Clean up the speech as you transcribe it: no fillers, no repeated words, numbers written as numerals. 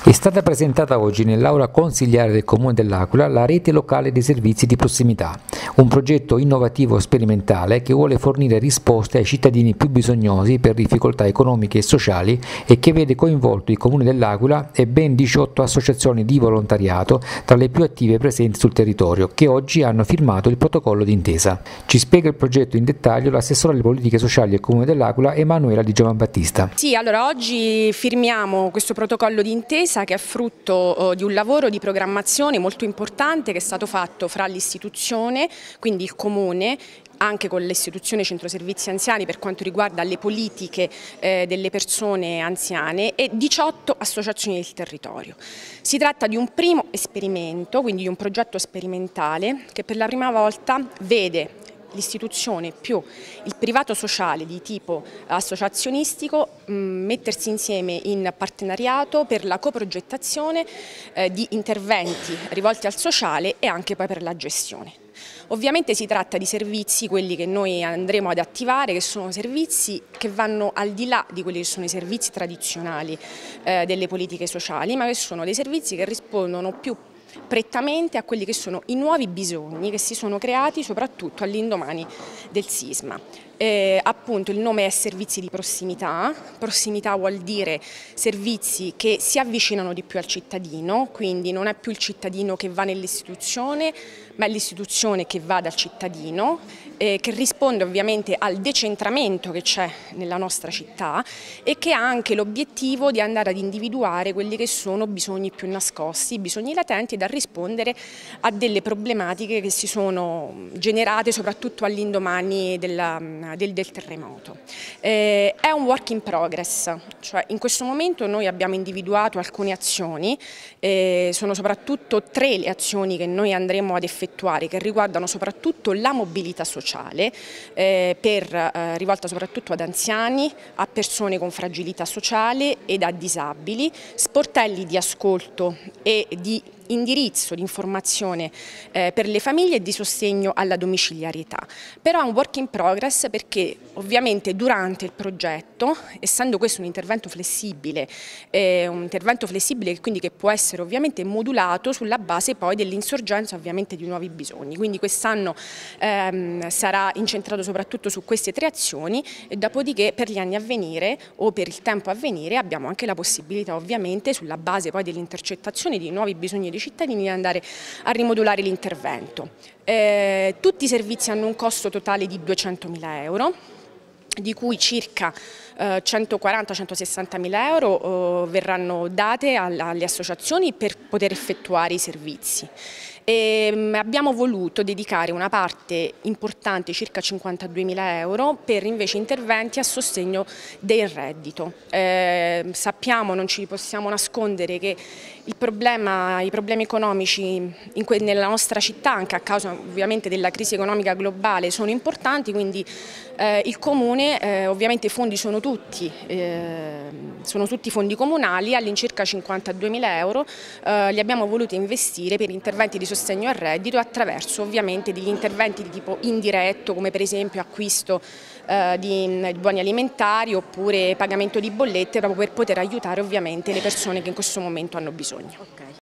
È stata presentata oggi nell'aula consigliare del Comune dell'Aquila la rete locale dei servizi di prossimità, un progetto innovativo sperimentale che vuole fornire risposte ai cittadini più bisognosi per difficoltà economiche e sociali e che vede coinvolto il Comune dell'Aquila e ben 18 associazioni di volontariato tra le più attive presenti sul territorio che oggi hanno firmato il protocollo d'intesa. Ci spiega il progetto in dettaglio l'assessore alle politiche sociali del Comune dell'Aquila Emanuela Di Giovanbattista. Sì, allora oggi firmiamo questo protocollo d'intesa che è frutto di un lavoro di programmazione molto importante che è stato fatto fra l'istituzione, quindi il Comune, anche con l'istituzione Centro Servizi Anziani per quanto riguarda le politiche delle persone anziane e 18 associazioni del territorio. Si tratta di un primo esperimento, quindi di un progetto sperimentale che per la prima volta vede l'istituzione più il privato sociale di tipo associazionistico mettersi insieme in partenariato per la coprogettazione di interventi rivolti al sociale e anche poi per la gestione. Ovviamente si tratta di servizi, quelli che noi andremo ad attivare, che sono servizi che vanno al di là di quelli che sono i servizi tradizionali delle politiche sociali, ma che sono dei servizi che rispondono più prettamente a quelli che sono i nuovi bisogni che si sono creati soprattutto all'indomani del sisma. Appunto il nome è servizi di prossimità, prossimità vuol dire servizi che si avvicinano di più al cittadino, quindi non è più il cittadino che va nell'istituzione, ma è l'istituzione che va dal cittadino, che risponde ovviamente al decentramento che c'è nella nostra città e che ha anche l'obiettivo di andare ad individuare quelli che sono bisogni più nascosti, bisogni latenti e da rispondere a delle problematiche che si sono generate soprattutto all'indomani del terremoto. È un work in progress, cioè in questo momento noi abbiamo individuato alcune azioni, sono soprattutto 3 le azioni che noi andremo ad effettuare che riguardano soprattutto la mobilità sociale, rivolta soprattutto ad anziani, a persone con fragilità sociale ed a disabili, sportelli di ascolto e di indirizzo di informazione per le famiglie e di sostegno alla domiciliarità. Però è un work in progress perché ovviamente durante il progetto, essendo questo un intervento flessibile quindi che può essere ovviamente modulato sulla base poi dell'insorgenza ovviamente di nuovi bisogni. Quindi quest'anno sarà incentrato soprattutto su queste 3 azioni e dopodiché per gli anni a venire o per il tempo a venire abbiamo anche la possibilità ovviamente sulla base poi dell'intercettazione di nuovi bisogni dei cittadini di andare a rimodulare l'intervento. Tutti i servizi hanno un costo totale di 200.000 euro, di cui circa 140-160.000 euro verranno date alle associazioni per poter effettuare i servizi. Abbiamo voluto dedicare una parte importante, circa 52.000 euro, per invece interventi a sostegno del reddito. Sappiamo, non ci possiamo nascondere che i problemi economici nella nostra città, anche a causa ovviamente della crisi economica globale, sono importanti, quindi il Comune, ovviamente i fondi sono tutti fondi comunali, all'incirca 52.000 euro li abbiamo voluti investire per interventi di sostegno al reddito attraverso ovviamente degli interventi di tipo indiretto come per esempio acquisto di buoni alimentari oppure pagamento di bollette proprio per poter aiutare ovviamente le persone che in questo momento hanno bisogno.